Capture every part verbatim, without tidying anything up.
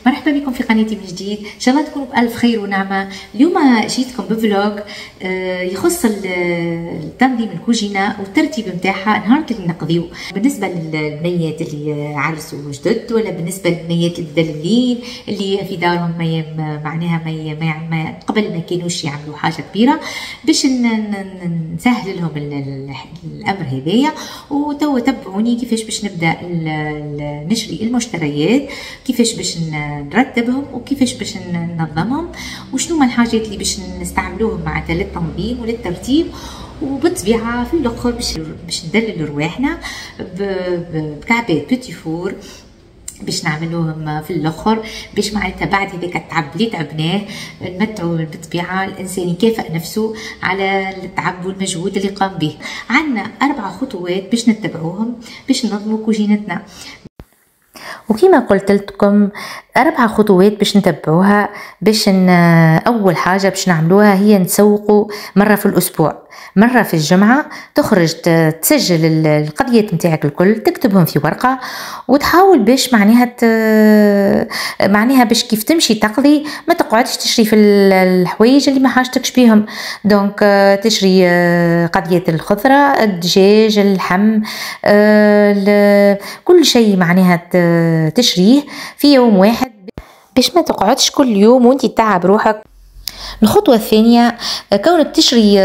مرحبا بكم في قناتي من جديد. ان شاء الله تكونوا بألف خير ونعمة. اليوم جيتكم بفلوج يخص تنظيم الكوجينة والترتيب نتاعها نهار اللي نقضيو، بالنسبة للبنيات اللي عرسوا جدد ولا بالنسبة للبنيات المدللين اللي في دارهم ما معناها ما, ما قبل ما كانوش يعملوا حاجة كبيرة، باش نسهل لهم الامر هذايا. وتوا تبعوني كيفاش باش نبدا نشري المشتريات، كيفاش باش نرتبهم وكيفاش باش ننظمهم، وشنو هما الحاجات اللي باش نستعملوهم معناتها للتنظيم وللترتيب. وبالطبيعه في الاخر باش باش ندللوا رواحنا بكعبات بيتي فور باش نعملوهم في الاخر، باش معناتها بعد هذاك التعب اللي تعبناه نمتعوا بالطبيعه الانسان يكافئ نفسه على التعب والمجهود اللي قام به. عندنا اربع خطوات باش نتبعوهم باش ننظموا كوجينتنا، وكما قلت لكم اربع خطوات باش نتبعوها. باش اول حاجه باش نعملوها هي نسوقوا مره في الاسبوع، مره في الجمعه تخرج تسجل القضيات نتاعك الكل، تكتبهم في ورقه وتحاول باش معناها ت... معناها باش كيف تمشي تقضي ما تقعدش تشري في الحوايج اللي ما حاجتكش بيهم. دونك تشري قضيه الخضره، الدجاج، اللحم، كل شيء معناها تشريه في يوم واحد باش ما تقعدش كل يوم وانتي تعب روحك. الخطوة الثانية كونك تشري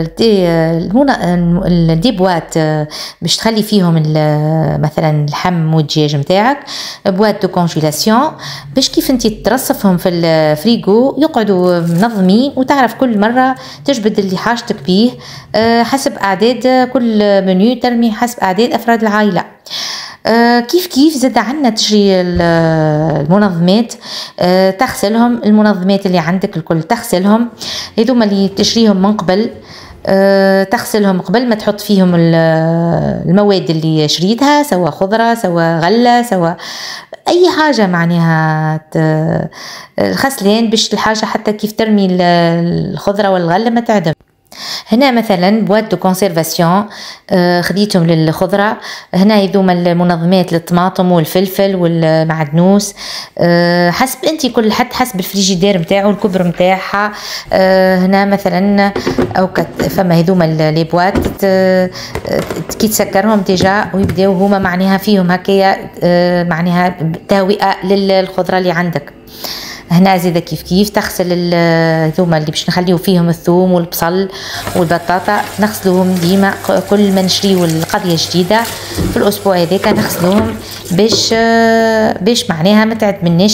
دي بوات باش تخلي فيهم مثلا اللحم والدجاج نتاعك، بوات دو كونجيلاسيون، باش كيف انتي ترصفهم في الفريغو يقعدوا منظمين، وتعرف كل مرة تجبد اللي حاجتك بيه حسب اعداد كل منيو، ترمي حسب اعداد افراد العائلة. آه كيف كيف زاد عنا تشري المنظمات، آه تغسلهم، المنظمات اللي عندك الكل تغسلهم، هذوما اللي تشريهم من قبل آه تغسلهم قبل ما تحط فيهم المواد اللي شريتها، سواء خضرة سواء غلة سواء اي حاجة معناها الغسلان، باش الحاجة حتى كيف ترمي الخضرة والغلة ما تعدم. هنا مثلا بوات دو كونسيرفاسيون آه خديتهم للخضره، هنا هذوما المنظمات للطماطم والفلفل والمعدنوس، آه حسب انت كل حد حسب الفريجيدير نتاعو الكبر نتاعها. آه هنا مثلا او فما هذوما لي بوات كي تسكرهم ديجا ويبداو هما معناها فيهم هكايا آه معناها تهوئه للخضره اللي عندك. هنا زيدا كيف كيف تغسل هذوما اللي باش نخليو فيهم الثوم والبصل والبطاطا، نغسلوهم ديما كل ما نشريو القضيه جديده في الاسبوع هذاك نغسلوهم باش باش معناها ما تعد مناش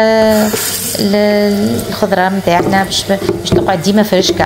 الخضره نتاعنا باش باش تقعد ديما فرشكه.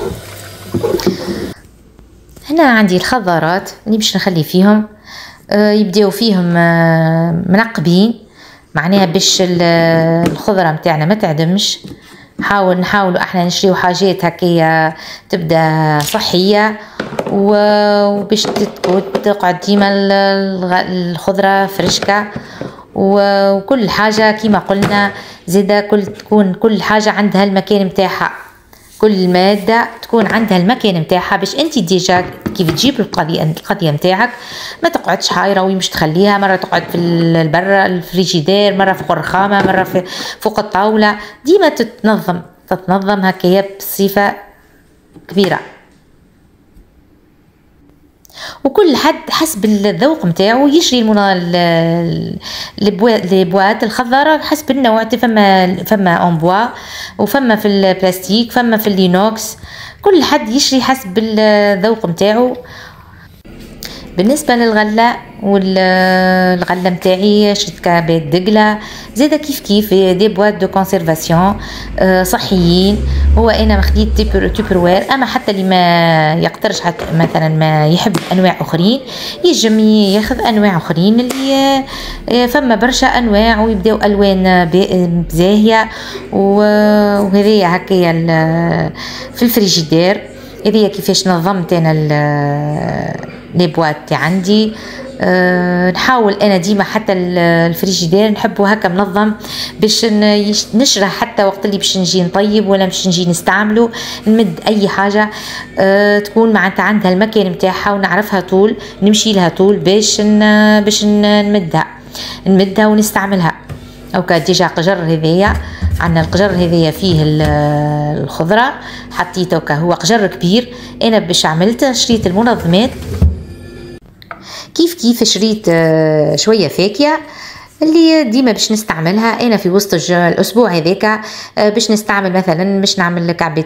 هنا عندي الخضارات اللي باش نخلي فيهم يبداو فيهم منقبين، معناها باش الخضره نتاعنا ما تعدمش. نحاول نحاولوا احنا نشريو حاجات هكايا تبدا صحيه وباش تقعد ديما الخضره فرشكه، وكل حاجه كيما قلنا زيدا كل تكون كل حاجه عندها المكان نتاعها، كل ماده تكون عندها المكان نتاعها باش انت ديجا كيف تجيب القضيه القضيه نتاعك ما تقعدش حايره ومش تخليها مره تقعد في البرة الفريجيدير، مره فوق الرخامه، مره في فوق الطاوله، ديما تتنظم تتنظم هكايا بصفه كبيره. وكل حد حسب الذوق نتاعو يشري البوات الخضاره حسب النوع، فما فما اون بوا وفما في البلاستيك فما في اللينوكس، كل حد يشري حسب الذوق نتاعو. بالنسبه للغله والغله نتاعي شريت كعبات دقله زاده كيف كيف دي بوات دو كونسيرفاسيون صحيين. هو انا خديت تيبروير، اما حتى اللي ما يقدرش حتى مثلا ما يحب انواع اخرين يجم ياخذ انواع اخرين اللي فما برشا انواع ويبداو الوان زاهيه، وهذه هكايا في الفريجيدير. هذه كيفاش نظمت انا لي بوات عندي. أه نحاول انا ديما حتى الفريجيدير نحبه هكا منظم باش نشرح حتى وقت اللي باش نجي نطيب ولا باش نجي نستعمله نمد اي حاجه أه تكون معناتها عندها المكان نتاعها ونعرفها طول نمشي لها طول باش باش نمدها نمدها ونستعملها. اوكا ديجا قجر هذايا عندنا القجر هذايا فيه الخضره حطيت اوكا هو قجر كبير. انا باش عملت شريت المنظمات كيف كيف شريت شويه فاكهه اللي ديما باش نستعملها انا في وسط الاسبوع هذاك باش نستعمل مثلا باش نعمل كعبه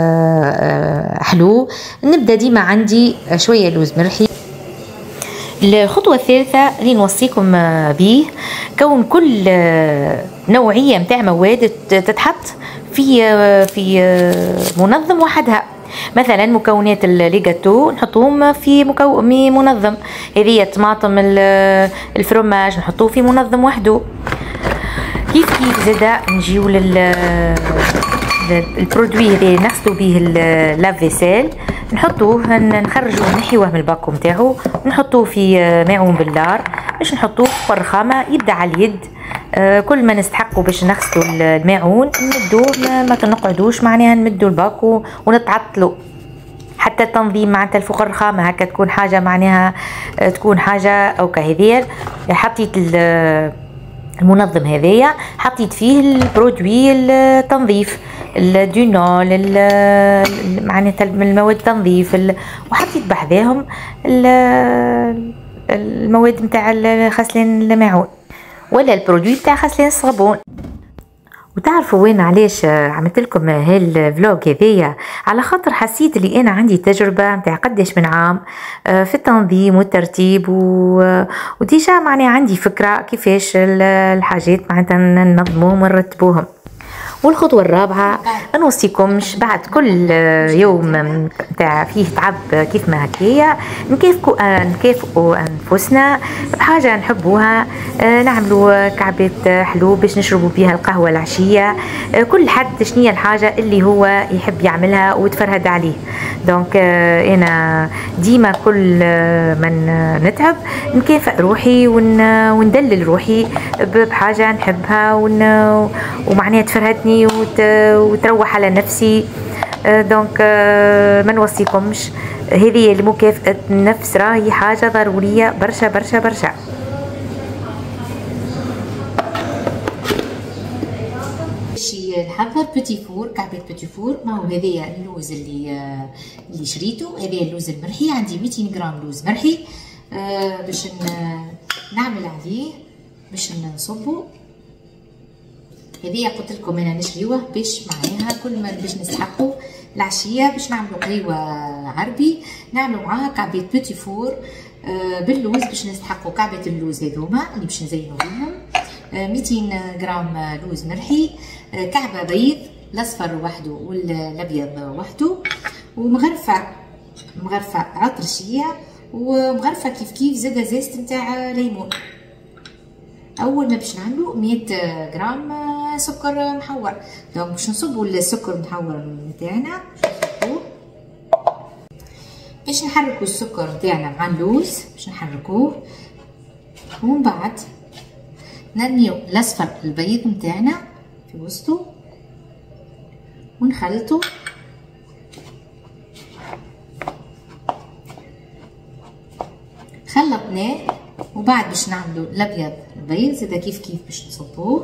حلو نبدا ديما عندي شويه لوز مرحي. الخطوه الثالثه اللي نوصيكم به كون كل نوعيه متاع مواد تتحط في في منظم وحدها. مثلا مكونات الليغاتو نحطوهم في مكو... منظم، هذه الطماطم الفرماج نحطوه في منظم وحده. كيف كيف زادا نجيو لل البرودوي اللي نغسلو به لافيسيل نحطوه نخرجوه نحيوه من الباكو نتاعو نحطوه في ماعون باللار باش نحطوه في الرخامه يبدا على اليد. كل ما نستحقوا باش نغسلوا الماعون نمدوه ما, ما نقعدوش معناها نمدوا الباكو ونتعطلوا حتى التنظيم معناتها الفوق الرخامه هكا تكون حاجه معناها تكون حاجه او كهذيا. حطيت المنظم هذايا حطيت فيه البرودوي التنظيف الدينول معناتها المواد التنظيف وحطيت بحذاهم المواد نتاع غسلان الماعون ولا البرودوي تاع غسلان الصابون. وتعرفوا وين علاش عملت لكم هالفلوج هذايا؟ على خاطر حسيت اللي انا عندي تجربه نتاع قداش من عام في التنظيم والترتيب و... وديجا معناها عندي فكره كيفاش الحاجات معناتها ننظموهم ونرتبوهم. والخطوه الرابعه نوصيكمش بعد كل يوم نتاع فيه تعب كيف ما هكايا نكافئوا نكافئوا انفسنا بحاجه نحبوها، نعملوا كعبه حلو باش نشربوا بها القهوه العشيه. كل حد شنية الحاجه اللي هو يحب يعملها وتفرهد عليه. دونك انا ديما كل من نتعب نكافئ روحي وندلل روحي بحاجه نحبها ومعناها تفرهدني وتروح على نفسي. دونك ما نوصيكمش، هذه المكافأة النفس راهي حاجة ضرورية برشا برشا برشا. باش نحضر بيتي فور كعبة بيتي فور. ما هو هذايا اللوز اللي اللي شريته، هذايا اللوز المرحي عندي مئتين غرام لوز مرحي باش نعمل عليه باش نصبه. هذه قلت لكم انا نشريوه باش معناها كل ما باش نستحقوا العشيه باش نعملوا قهوه عربي نعملوا معاها كعبه بيتي فور باللوز باش نستحقوا كعبه اللوز هذوما اللي باش نزينوا بهم. مئتين غرام لوز مرحي، كعبه بيض الاصفر وحده والابيض وحده، ومغرفه مغرفه عطرشيه، ومغرفه كيف كيف زاده زيت نتاع ليمون. اول ما باش نعملوا مئة غرام سكر محور. دونك باش نصبوا السكر المحور نتاعنا باش نحركوا السكر نتاعنا مع اللوز باش نحركوه، ومن بعد نرميو الاصفر البيض نتاعنا في وسطه ونخلطو. خلطناه وبعد باش نعملوا الابيض البيض زاده كيف كيف باش نصبوه.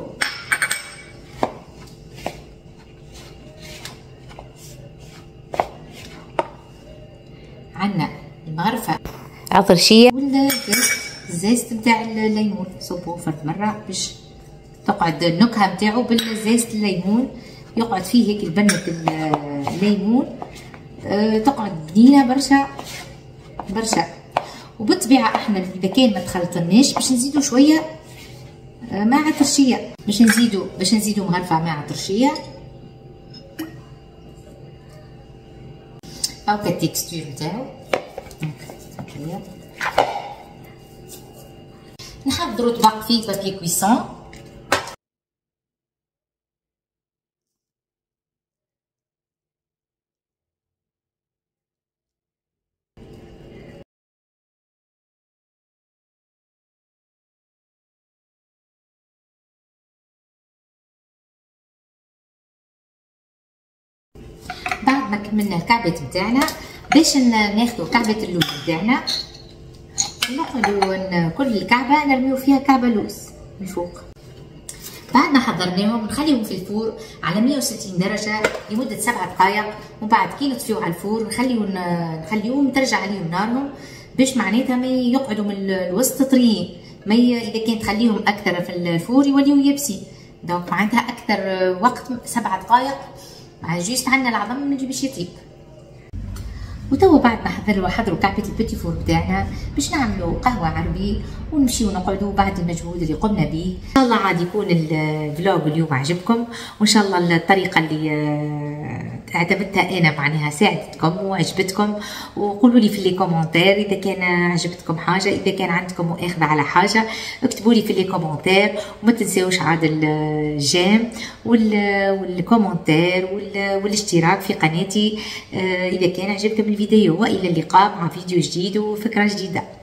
عندنا المغرفه عطرشيه والزيت نتاع الليمون صبوه فرد مره باش تقعد النكهه نتاعو بالزيت الليمون، يقعد فيه هيك البنه الليمون أه تقعد بنينه برشا برشا. وبالطبيعه احنا اذا كان ما تخلطناش باش نزيدوا شويه ماء عطرشيه، باش نزيدوا باش نزيدوا مغرفه ماء عطرشيه او كالتكستور نتاعو. نحضروا طبق فيه بابي كويسون. بعد ما كملنا الكعبة نتاعنا باش ناخدو كعبة اللوز نتاعنا ونقعدو كل الكعبة نرميو فيها كعبة لوز من فوق. بعد ما حضرناهم نخليهم في الفور على مية وستين درجة لمدة سبع دقائق، ومن بعد كي نطفيو على الفور نخليو نخليوهم ترجع عليهم نارهم باش معناتها ما يقعدوا من الوسط طريين. ما اذا كان تخليهم اكثر في الفور يوليو يابسين، دونك معناتها اكثر وقت سبع دقائق مع جوست عندنا العظم باش يطيب. وتوا بعد ما حضروا حضروا كعبة البيتي فور بتاعنا باش نعملوا قهوة عربي ونمشيو نقعدوا بعد المجهود اللي قمنا به. ان شاء الله عاد يكون الفلوج اليوم عجبكم، وان شاء الله الطريقة اللي اعتمدتها انا معناها ساعدتكم وعجبتكم. وقولوا لي في لي كومونتير اذا كان عجبتكم حاجة، اذا كان عندكم مؤاخذة على حاجة اكتبوا لي في لي كومونتير، وما تنساوش عاد الجيم والكومونتير والاشتراك في قناتي اذا كان عجبكم الفيديو. والى اللقاء مع فيديو جديد وفكرة جديدة.